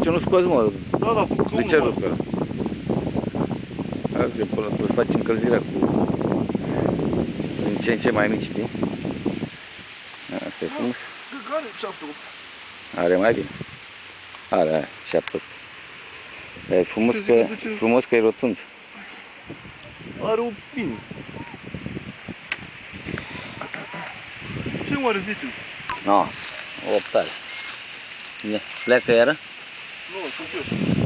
ce nu scoți, mă? Da, da, făcut de ce rupe? Azi că până tu faci încălzirea cu din ce în ce mai mici, știi? Asta e frumos. Are 7-8. Are mai bine. Are 7-8. E frumos că e rotund. Are o bine. Ce oare 10? No, 8 are. Pleacă iară? Nu, sunt eu.